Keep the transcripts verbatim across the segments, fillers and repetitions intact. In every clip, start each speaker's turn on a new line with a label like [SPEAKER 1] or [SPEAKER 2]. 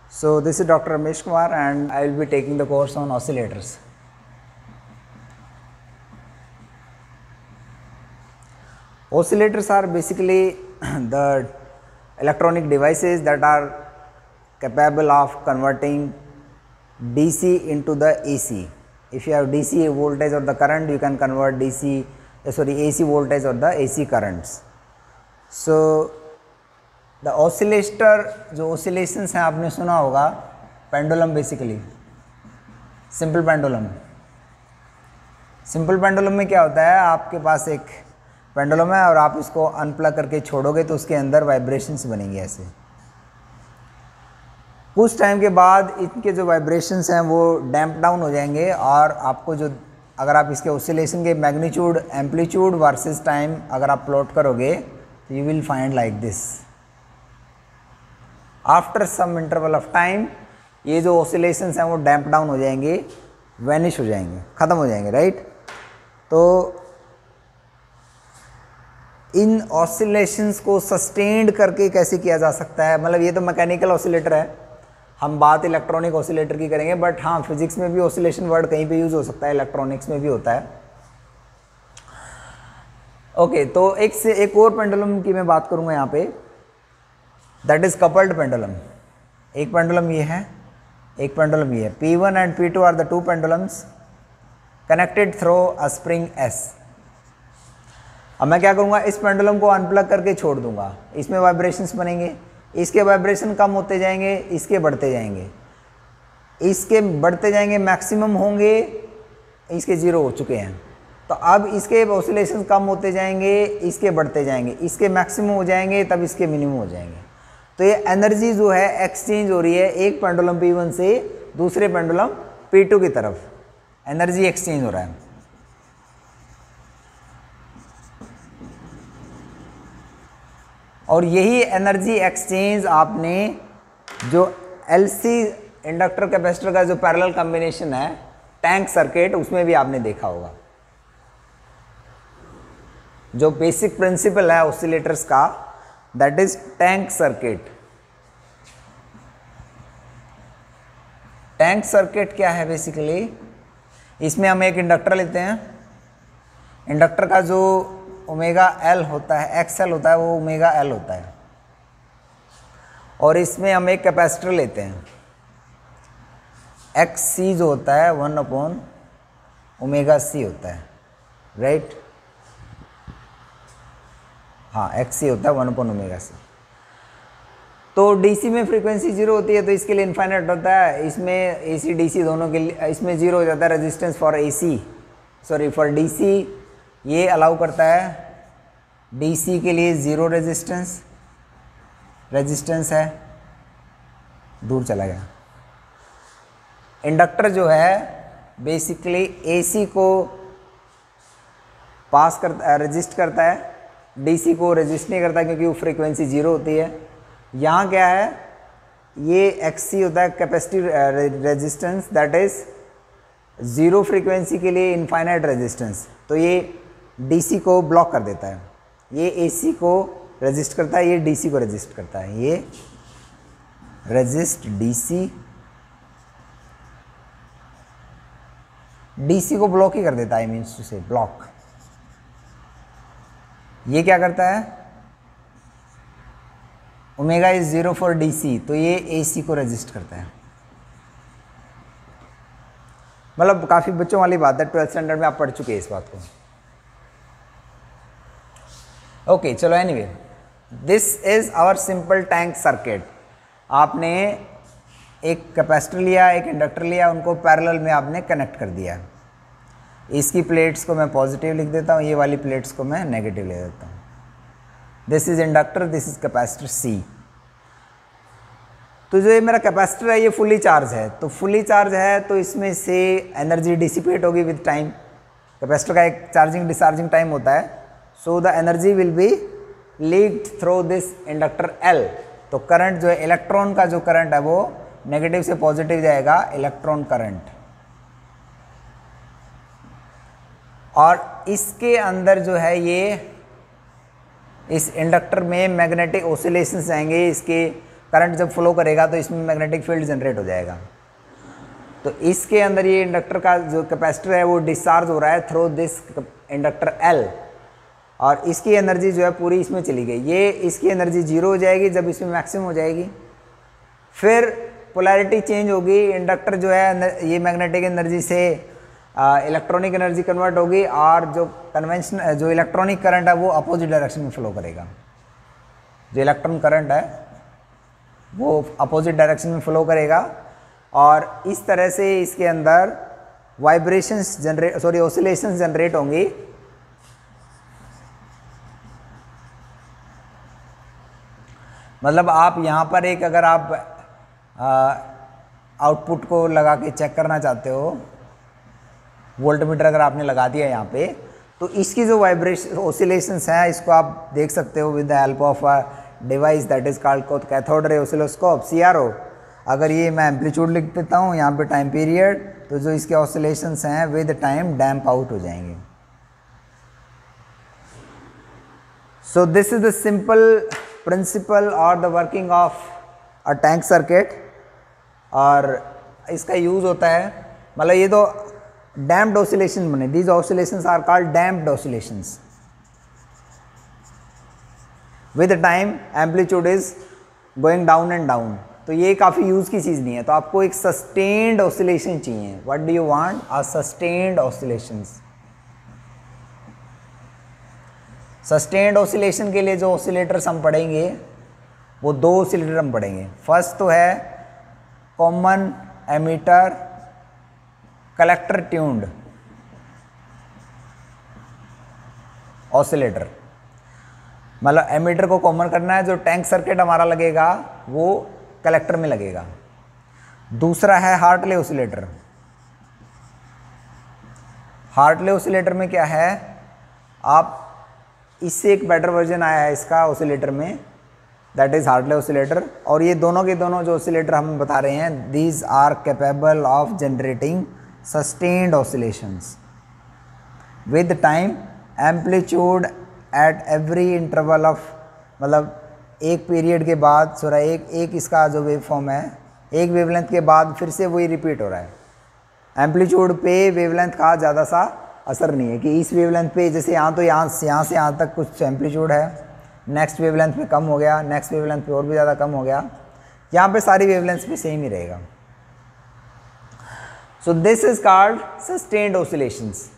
[SPEAKER 1] So this is Doctor Ramesh Kumar and I will be taking the course on oscillators. Oscillators are basically the electronic devices that are capable of converting D C into the A C. If you have D C voltage or the current, you can convert D C uh, sorry A C voltage or the A C currents. So the oscillator जो oscillations हैं आपने सुना होगा, pendulum basically, simple pendulum. Simple pendulum में क्या होता है, आपके पास एक पेंडुलम है और आप इसको अनप्लग करके छोड़ोगे तो उसके अंदर वाइब्रेशंस बनेंगे ऐसे। कुछ टाइम के बाद इनके जो वाइब्रेशंस हैं वो डैम्प डाउन हो जाएंगे और आपको जो, अगर आप इसके ऑसिलेशन के मैग्नीट्यूड, एम्पलीट्यूड वर्सेस टाइम अगर आप प्लॉट करोगे तो you will find like this. After some interval of time ये जो ऑसिलेशंस हैं वो डैम्प डाउन हो जाएंगे, वैनिश हो जाएंगे, ख़त्म हो जाएंगे, राइट। तो इन ऑसिलेशंस को सस्टेन्ड करके कैसे किया जा सकता है, मतलब ये तो मैकेनिकल ऑसिलेटर है, हम बात इलेक्ट्रॉनिक ऑसिलेटर की करेंगे, बट हाँ फिजिक्स में भी ऑसिलेशन वर्ड कहीं पे यूज़ हो सकता है, इलेक्ट्रॉनिक्स में भी होता है। ओके okay, तो एक से एक और पेंडुलम की मैं बात करूँगा यहाँ पे, दैट इज कपल्ड पेंडुलम। एक पेंडुलम ये है, एक पेंडुलम ये है। P one and P two are the two pendulums connected through a spring S। अब मैं क्या करूँगा, इस पेंडुलम को अनप्लग करके छोड़ दूंगा, इसमें वाइब्रेशंस बनेंगे, इसके वाइब्रेशन कम होते जाएंगे, इसके बढ़ते जाएंगे, इसके बढ़ते जाएंगे, मैक्सिमम होंगे, इसके ज़ीरो हो चुके हैं। तो अब इसके ऑसिलेशन कम होते जाएंगे, इसके बढ़ते जाएंगे, इसके मैक्सिमम हो जाएंगे, तब इसके मिनिमम हो जाएंगे। तो ये एनर्जी जो है एक्सचेंज हो रही है एक पेंडुलम P वन से दूसरे पेंडुलम P टू की तरफ, एनर्जी एक्सचेंज हो रहा है। और यही एनर्जी एक्सचेंज आपने जो L C इंडक्टर कैपेसिटर का जो पैरेलल कॉम्बिनेशन है, टैंक सर्किट, उसमें भी आपने देखा होगा। जो बेसिक प्रिंसिपल है ऑसिलेटर्स का, that is tank circuit. Tank circuit क्या है बेसिकली, इसमें हम एक इंडक्टर लेते हैं, इंडक्टर का जो ओमेगा एल होता है, एक्स एल होता है, वो ओमेगा एल होता है, और इसमें हम एक कैपेसिटर लेते हैं, एक्स सी जो होता है वन अपॉन ओमेगा सी होता है, राइट। हाँ, एक्स सी होता है वन अपॉन ओमेगा सी। तो डीसी में फ्रीक्वेंसी जीरो होती है, तो इसके लिए इनफाइनाइट होता है, इसमें एसी डीसी दोनों के लिए इसमें जीरो हो जाता है। Resistance for AC sorry for DC ये अलाउ करता है, डीसी के लिए ज़ीरो रेजिस्टेंस रेजिस्टेंस है, दूर चला गया। इंडक्टर जो है बेसिकली एसी को पास करता है, रजिस्ट करता है, डीसी को रजिस्ट नहीं करता क्योंकि वो फ्रीक्वेंसी जीरो होती है। यहाँ क्या है, ये एक्ससी होता है capacity resistance, that is zero frequency के लिए इनफाइनाइट रेजिस्टेंस, तो ये डीसी को ब्लॉक कर देता है, ये एसी को रजिस्ट करता है, ये डीसी को रजिस्ट करता है, ये रजिस्ट डीसी, डीसी को ब्लॉक ही कर देता है, मीन्स टू से ब्लॉक। ये क्या करता है, omega is zero for DC, तो ये एसी को रजिस्ट करता है। मतलब काफ़ी बच्चों वाली बात है, ट्वेल्थ स्टैंडर्ड में आप पढ़ चुके हैं इस बात को। ओके okay, चलो anyway, this is our simple tank circuit. आपने एक कैपेसिटर लिया, एक इंडक्टर लिया, उनको पैरेलल में आपने कनेक्ट कर दिया। इसकी प्लेट्स को मैं पॉजिटिव लिख देता हूँ, ये वाली प्लेट्स को मैं नेगेटिव ले देता हूँ। This is inductor, this is capacitor C. तो जो ये मेरा कैपेसिटर है ये फुली चार्ज है, तो फुली चार्ज है तो इसमें से एनर्जी डिसिपेट होगी विद टाइम। कैपेसिटर का एक चार्जिंग डिस्चार्जिंग टाइम होता है, so the energy will be leaked through this inductor L. तो करंट जो है, इलेक्ट्रॉन का जो करंट है वो नेगेटिव से पॉजिटिव जाएगा, इलेक्ट्रॉन करंट। और इसके अंदर जो है ये इस इंडक्टर में मैग्नेटिक ऑसिलेशंस आएंगे, इसके करंट जब फ्लो करेगा तो इसमें मैग्नेटिक फील्ड जनरेट हो जाएगा। तो इसके अंदर ये इंडक्टर का जो कैपेसिटर है वो डिस्चार्ज हो रहा है थ्रू दिस इंडक्टर L, और इसकी एनर्जी जो है पूरी इसमें चली गई। ये इसकी एनर्जी जीरो हो जाएगी जब इसमें मैक्सिमम हो जाएगी। फिर पोलैरिटी चेंज होगी, इंडक्टर जो है ये मैग्नेटिक एनर्जी से इलेक्ट्रॉनिक एनर्जी कन्वर्ट होगी, और जो कन्वेंशन जो इलेक्ट्रॉनिक करंट है वो अपोजिट डायरेक्शन में फ्लो करेगा। जो इलेक्ट्रॉन करंट है वो अपोजिट डायरेक्शन में फ्लो करेगा, और इस तरह से इसके अंदर vibrations generate sorry oscillations generate होंगी। मतलब आप यहाँ पर एक अगर आप आउटपुट को लगा के चेक करना चाहते हो, वोल्टमीटर अगर आपने लगा दिया यहाँ पे, तो इसकी जो वाइब्रेशन ऑसिलेशंस हैं इसको आप देख सकते हो with the help of a device that is called cathode ray oscilloscope, C R O. अगर ये मैं एम्पलीट्यूड लिख देता हूँ यहाँ पे टाइम पीरियड, तो जो इसके ऑसिलेशंस हैं विद टाइम डैम्प आउट हो जाएंगे। So this is the simple principle और the working of a tank circuit, और इसका यूज़ होता है, मतलब ये तो डैम्प्ड ऑसिलेशन बने, these oscillations are called damped oscillations. With time amplitude is going down and down. तो ये काफ़ी यूज़ की चीज़ नहीं है, तो आपको एक सस्टेन्ड ऑसिलेशन चाहिए। What do you want? A sustained oscillations. Sustained oscillation के लिए जो ऑसिलेटर्स हम पढ़ेंगे वो दो ऑसिलेटर हम पढ़ेंगे। फर्स्ट तो है common emitter collector tuned oscillator, मतलब एमीटर को कॉमन करना है, जो टैंक सर्किट हमारा लगेगा वो कलेक्टर में लगेगा। दूसरा है हार्टले ऑसिलेटर। हार्टले ऑसिलेटर में क्या है, आप इससे एक बेटर वर्जन आया है इसका ऑसिलेटर में, दैट इज हार्टले ऑसिलेटर। और ये दोनों के दोनों जो ऑसिलेटर हम बता रहे हैं, these are capable of generating sustained oscillations with time amplitude at every interval of, मतलब एक पीरियड के बाद सॉरी एक एक इसका जो वेव फॉर्म है, एक वेवलेंथ के बाद फिर से वही रिपीट हो रहा है। एम्पलीट्यूड पे वेवलेंथ का ज़्यादा सा असर नहीं है कि इस वेवलेंथ पे जैसे यहाँ तो यहाँ से यहाँ से यहाँ तक कुछ एम्पलीट्यूड है, नेक्स्ट वेवलेंथ पे कम हो गया, नेक्स्ट वेवलेंथ पे और भी ज़्यादा कम हो गया, यहाँ पे सारी वेवलेंथ्स पे सेम ही रहेगा। So this is called sustained oscillations.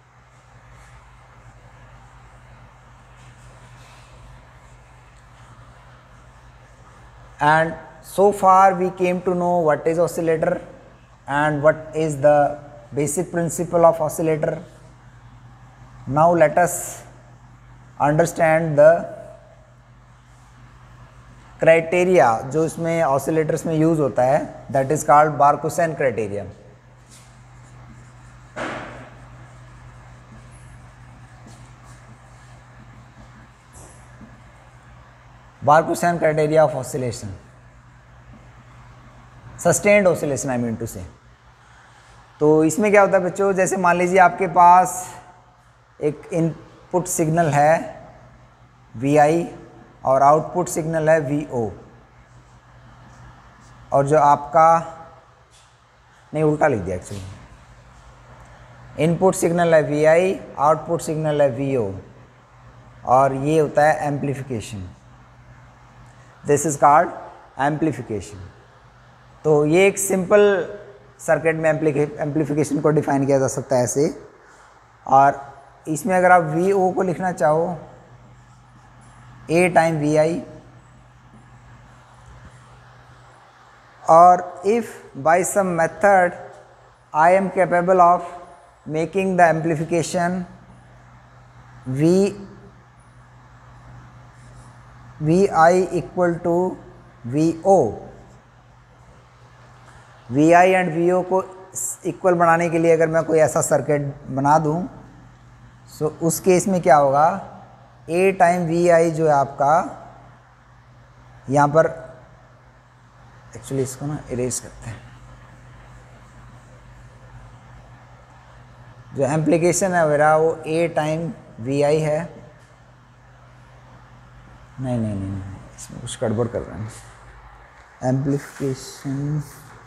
[SPEAKER 1] And so far we came to know what is oscillator and what is the basic principle of oscillator. Now let us understand the criteria जो इसमें oscillators में use होता है, that is called Barkhausen criteria. Barkhausen criteria of oscillation, sustained oscillation I mean to say. तो इसमें क्या होता है बच्चों, जैसे मान लीजिए आपके पास एक इनपुट सिग्नल है वी आई और आउटपुट सिग्नल है वी ओ, और जो आपका नहीं उल्टा लिख दिया एक्चुअली, इनपुट सिग्नल है वी आई, आउटपुट सिग्नल है वी ओ, और ये होता है amplification. This is called amplification. तो ये एक सिंपल सर्किट में एम्पलीफिकेशन को डिफाइन किया जा सकता है ऐसे, और इसमें अगर आप वी ओ को लिखना चाहो ए टाइम वी आई, और if by some method I am capable of making the amplification V V I equal to V O, V I and V O को इक्वल बनाने के लिए अगर मैं कोई ऐसा सर्किट बना दूं, सो उस केस में क्या होगा, ए टाइम वी आई जो है आपका यहाँ पर, एक्चुअली इसको ना इरेज करते हैं, जो एम्प्लीकेशन है मेरा वो ए टाइम वी आई है। नहीं नहीं नहीं नहीं इसमें कुछ गड़बड़ कर रहे हैं, amplification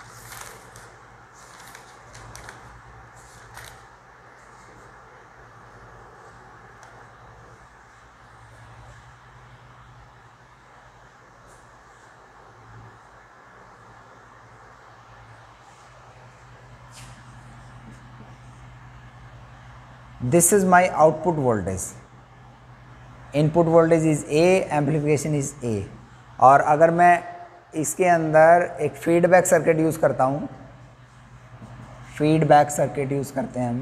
[SPEAKER 1] this is my output voltage, input voltage is A, amplification is A। और अगर मैं इसके अंदर एक फीडबैक सर्किट यूज़ करता हूँ, फीडबैक सर्किट यूज़ करते हैं हम,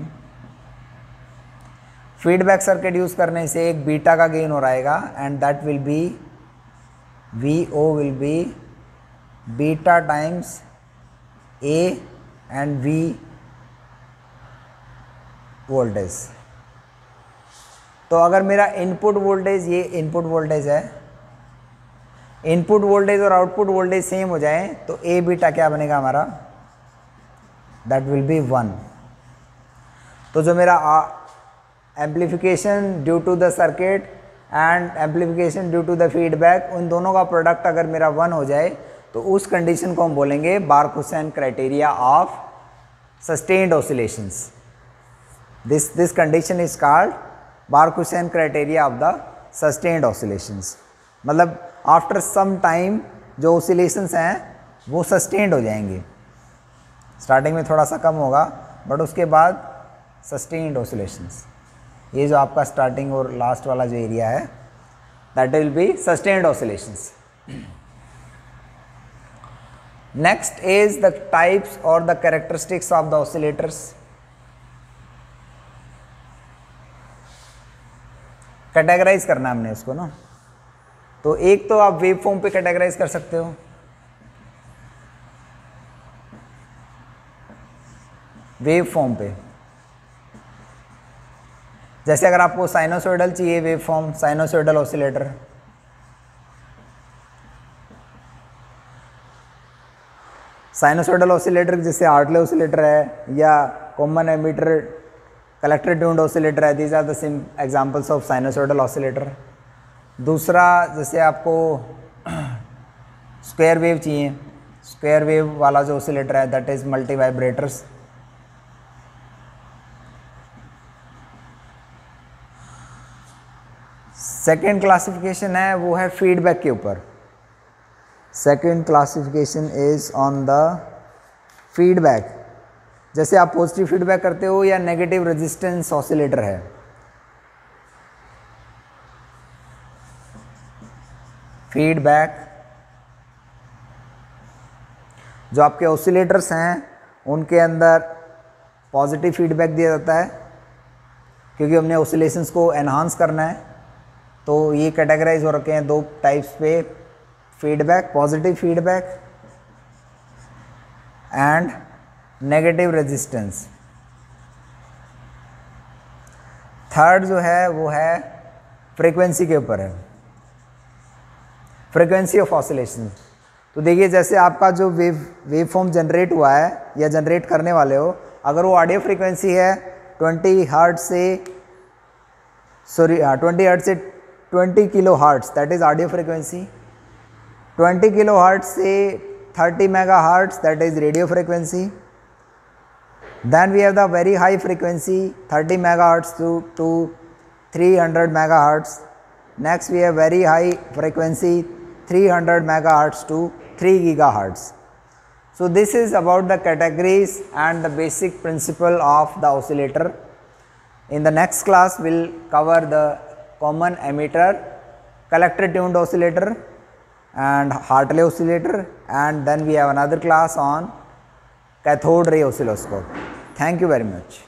[SPEAKER 1] फीडबैक सर्किट यूज़ करने से एक बीटा का गेन हो रहेगा and that will be V O will be beta times A and V voltage. तो अगर मेरा इनपुट वोल्टेज, ये इनपुट वोल्टेज है, इनपुट वोल्टेज और आउटपुट वोल्टेज सेम हो जाए तो ए बीटा क्या बनेगा हमारा, दैट विल बी वन। तो जो मेरा amplification due to the circuit and amplification due to the feedback, उन दोनों का प्रोडक्ट अगर मेरा वन हो जाए तो उस कंडीशन को हम बोलेंगे Barkhausen criteria of sustained oscillations. This, this condition is called Bark-Hussain criteria of the sustained oscillations। मतलब after some time जो oscillations हैं वो sustained हो जाएंगे, starting में थोड़ा सा कम होगा but उसके बाद sustained oscillations। ये जो आपका starting और last वाला जो area है that will be sustained oscillations। Next is the types or the characteristics of the oscillators। Categorise करना हमने इसको ना, तो एक तो आप वेव फॉर्म पे कैटेगराइज कर सकते हो, वेव फॉर्म पे। जैसे अगर आपको साइनोसॉइडल चाहिए wave form, sinusoidal oscillator, sinusoidal oscillator जैसे हार्टले ऑसिलेटर है या common emitter collector tuned oscillator है, these are the some examples of sinusoidal oscillator. दूसरा जैसे आपको स्क्वायर वेव चाहिए, स्क्वायर वेव वाला जो ऑसिलेटर है that is multivibrators. Second classification है वो है फीडबैक के ऊपर। Second classification is on the feedback. जैसे आप पॉजिटिव फीडबैक करते हो या नेगेटिव रेजिस्टेंस ऑसिलेटर है। फीडबैक जो आपके ऑसिलेटर्स हैं उनके अंदर पॉजिटिव फीडबैक दिया जाता है क्योंकि हमने ऑसिलेशंस को एनहांस करना है। तो ये कैटेगराइज हो रखे हैं दो टाइप्स पे, feedback, positive feedback and negative resistance. Third जो है वो है फ्रीक्वेंसी के ऊपर है, फ्रीक्वेंसी ऑफ ऑसिलेशन। तो देखिए जैसे आपका जो वेव वेव फॉर्म जनरेट हुआ है या जनरेट करने वाले हो, अगर वो ऑडियो फ्रीक्वेंसी है ट्वेंटी हर्ट्ज से सॉरी ट्वेंटी हर्ट्ज से twenty kilohertz, that is audio frequency. Twenty kilohertz से thirty megahertz, that is radio frequency. Then we have the very high frequency thirty megahertz to, to three hundred megahertz. Next we have very high frequency three hundred megahertz to three gigahertz. So this is about the categories and the basic principle of the oscillator. In the next class we will cover the common emitter, collector tuned oscillator and Hartley oscillator, and then we have another class on cathode ray oscilloscope. Thank you very much.